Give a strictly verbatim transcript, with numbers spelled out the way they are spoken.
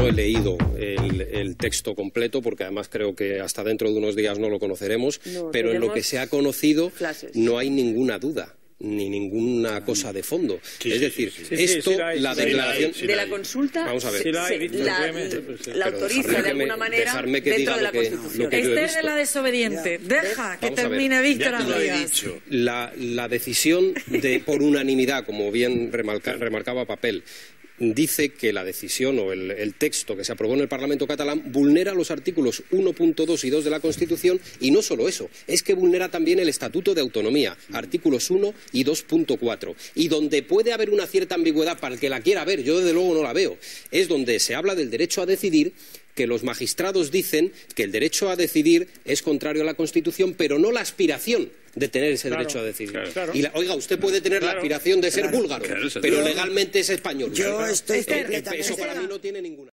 he leído el, el texto completo, porque además creo que hasta dentro de unos días no lo conoceremos, no, pero en lo que se ha conocido flashes. No hay ninguna duda ni ninguna cosa de fondo. Sí, es decir, sí, sí, sí. esto, sí, sí, sí, la sí, declaración... Sí, sí, de la consulta, vamos a ver. Se, se, visto, la, la, la autoriza de alguna me, manera que dentro de la que, Constitución. Este es de la desobediente. Ya. Deja que vamos termine Víctor Andrías. La, la decisión de por unanimidad, como bien remarca, remarcaba Papel, dice que la decisión o el, el texto que se aprobó en el Parlamento catalán vulnera los artículos uno punto dos y dos de la Constitución, y no solo eso, es que vulnera también el Estatuto de Autonomía, artículos uno y dos punto cuatro. Y donde puede haber una cierta ambigüedad para el que la quiera ver, yo desde luego no la veo, es donde se habla del derecho a decidir, que los magistrados dicen que el derecho a decidir es contrario a la Constitución, pero no la aspiración de tener ese claro, derecho a decidir. Claro, claro. Y la, oiga, usted puede tener claro, la aspiración de ser claro, búlgaro, claro, pero legalmente es español. Yo estoy Esther, eso para mí no tiene ninguna...